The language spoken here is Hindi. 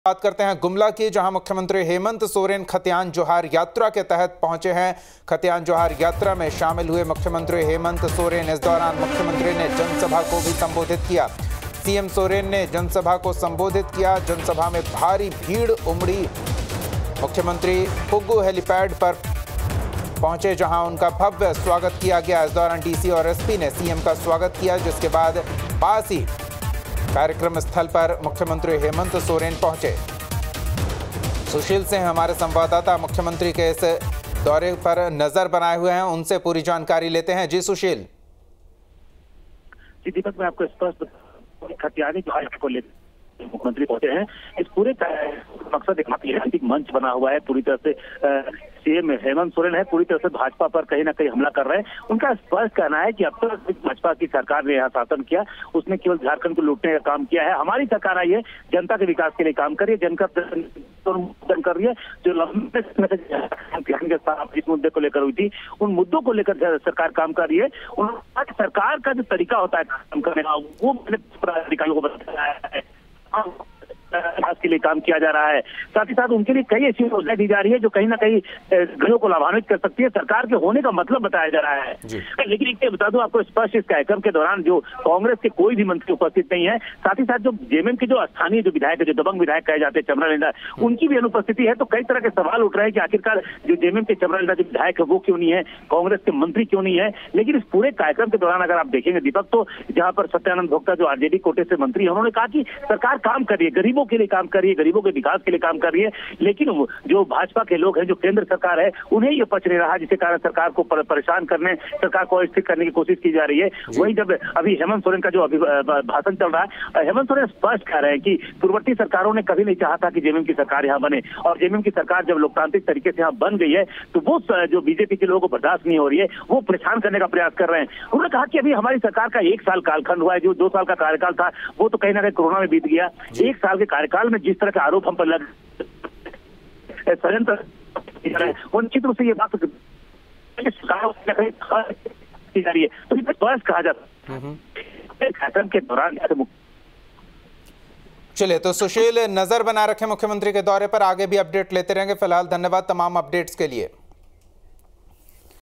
बात करते हैं गुमला की, जहां मुख्यमंत्री हेमंत सोरेन खतियान जोहार यात्रा के तहत पहुंचे हैं। खतियान जोहार यात्रा में शामिल हुए मुख्यमंत्री हेमंत सोरेन। इस दौरान मुख्यमंत्री ने जनसभा को भी संबोधित किया। सीएम सोरेन ने जनसभा को संबोधित किया। जनसभा में भारी भीड़ उमड़ी। मुख्यमंत्री पुग्गू हेलीपैड पर पहुंचे, जहां उनका भव्य स्वागत किया गया। इस दौरान डीसी और एसपी ने सीएम का स्वागत किया, जिसके बाद पास ही कार्यक्रम स्थल पर मुख्यमंत्री हेमंत सोरेन पहुंचे। सुशील सिंह हमारे संवाददाता मुख्यमंत्री के इस दौरे पर नजर बनाए हुए हैं, उनसे पूरी जानकारी लेते हैं। जी सुशील। जी दीपक, मैं आपको स्पष्ट खतियानी जोहार को लेकर मुख्यमंत्री पहुंचे हैं। इस पूरे मकसद एक राजनीतिक मंच बना हुआ है। पूरी तरह से सीएम हेमंत सोरेन है पूरी तरह से भाजपा पर कहीं ना कहीं हमला कर रहे हैं। उनका स्पष्ट कहना है कि अब तक भाजपा की सरकार ने यहाँ शासन किया, उसने केवल झारखंड को लूटने का काम किया है। हमारी सरकार आई है, जनता के विकास के लिए काम कर रही है, जनता कर रही है। जो लंबे समय से जिस मुद्दे को लेकर हुई थी, उन मुद्दों को लेकर सरकार काम कर रही है। उन्होंने सरकार का जो तरीका होता है काम करने का, वो मैंने अधिकारियों को बताया है के लिए काम किया जा रहा है। साथ ही साथ उनके लिए कई ऐसी योजनाएं दी जा रही है जो कहीं ना कहीं गरीबों को लाभान्वित कर सकती है। सरकार के होने का मतलब बताया जा रहा है। लेकिन एक बता दूं आपको स्पष्ट, इस कार्यक्रम के दौरान जो कांग्रेस के कोई भी मंत्री उपस्थित नहीं है। साथ ही साथ जो जेएमएम के जो स्थानीय जो विधायक है, जो दबंग विधायक कहे जाते हैं चमरा लेंडा, उनकी भी अनुपस्थिति है। तो कई तरह के सवाल उठ रहे हैं कि आखिरकार जो जेएमएम के चमरा लेंडा जो विधायक है वो क्यों नहीं है, कांग्रेस के मंत्री क्यों नहीं है। लेकिन इस पूरे कार्यक्रम के दौरान अगर आप देखेंगे दीपक, तो जहां पर सत्यानंद भोक्ता जो आरजेडी कोटे से मंत्री है, उन्होंने कहा कि सरकार काम कर रही है, गरीबों के लिए काम कर रही है, गरीबों के विकास के लिए काम कर रही है। लेकिन जो भाजपा के लोग हैं, जो केंद्र सरकार है, उन्हें ये पच नहीं रहा, जिसके कारण सरकार को परेशान करने, सरकार को अस्थिर करने की कोशिश की जा रही है। वही जब अभी हेमंत सोरेन का जो अभी भाषण चल रहा है, हेमंत सोरेन स्पष्ट कह रहे हैं कि पूर्ववर्ती सरकारों ने कभी नहीं चाहा था कि जेएमएम की सरकार यहाँ बने, और जेएमएम की सरकार जब लोकतांत्रिक तरीके से यहाँ बन गई है, तो वो जो बीजेपी के लोगों को बर्दाश्त नहीं हो रही है, वो परेशान करने का प्रयास कर रहे हैं। उन्होंने कहा कि अभी हमारी सरकार का 1 साल कालखंड हुआ है, जो 2 साल का कार्यकाल था वो तो कहीं ना कहीं कोरोना में बीत गया। 1 साल के कार्यकाल में जिस तरह के आरोप हम पर लग षड्यंत्र निश्चित रूप से ये बात की जा रही है। तो स्पष्ट कहा जाता है के दौरान। चलिए, तो सुशील नजर बना रखे मुख्यमंत्री के दौरे पर, आगे भी अपडेट लेते रहेंगे। फिलहाल धन्यवाद तमाम अपडेट्स के लिए।